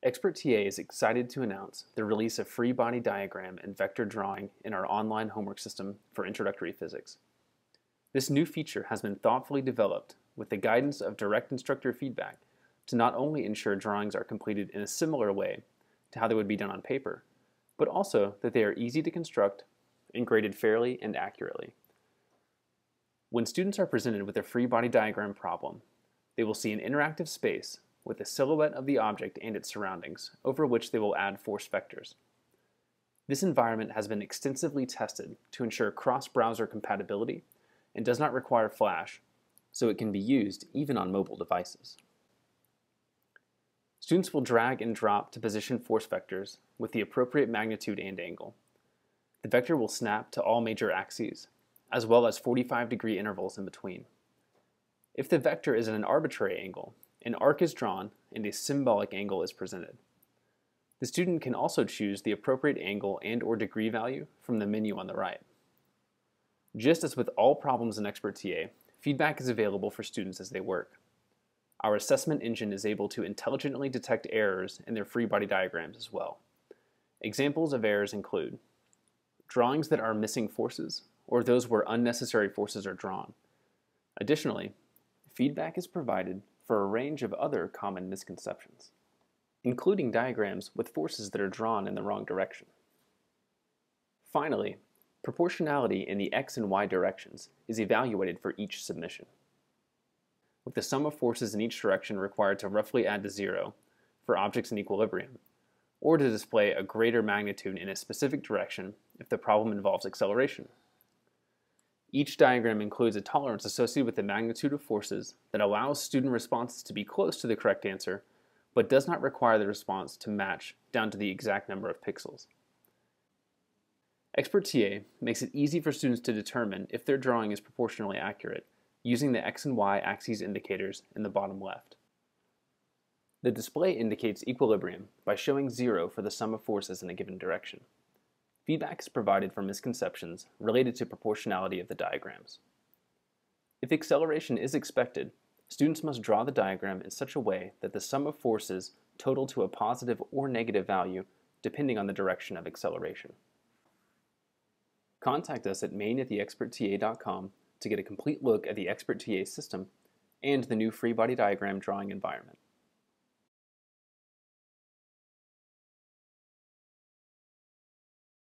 Expert TA is excited to announce the release of free body diagram and vector drawing in our online homework system for introductory physics. This new feature has been thoughtfully developed with the guidance of direct instructor feedback to not only ensure drawings are completed in a similar way to how they would be done on paper, but also that they are easy to construct and graded fairly and accurately. When students are presented with a free body diagram problem, they will see an interactive space with a silhouette of the object and its surroundings, over which they will add force vectors. This environment has been extensively tested to ensure cross-browser compatibility and does not require Flash, so it can be used even on mobile devices. Students will drag and drop to position force vectors with the appropriate magnitude and angle. The vector will snap to all major axes, as well as 45-degree intervals in between. If the vector is at an arbitrary angle, an arc is drawn and a symbolic angle is presented. The student can also choose the appropriate angle and/or degree value from the menu on the right. Just as with all problems in Expert TA, feedback is available for students as they work. Our assessment engine is able to intelligently detect errors in their free body diagrams as well. Examples of errors include drawings that are missing forces or those where unnecessary forces are drawn. Additionally, feedback is provided for a range of other common misconceptions, including diagrams with forces that are drawn in the wrong direction. Finally, proportionality in the x and y directions is evaluated for each submission, with the sum of forces in each direction required to roughly add to 0 for objects in equilibrium, or to display a greater magnitude in a specific direction if the problem involves acceleration. Each diagram includes a tolerance associated with the magnitude of forces that allows student responses to be close to the correct answer, but does not require the response to match down to the exact number of pixels. Expert TA makes it easy for students to determine if their drawing is proportionally accurate using the X and Y axes indicators in the bottom left. The display indicates equilibrium by showing 0 for the sum of forces in a given direction. Feedback is provided for misconceptions related to proportionality of the diagrams. If acceleration is expected, students must draw the diagram in such a way that the sum of forces total to a positive or negative value depending on the direction of acceleration. Contact us at main@theexpertta.com to get a complete look at the Expert TA system and the new free body diagram drawing environment.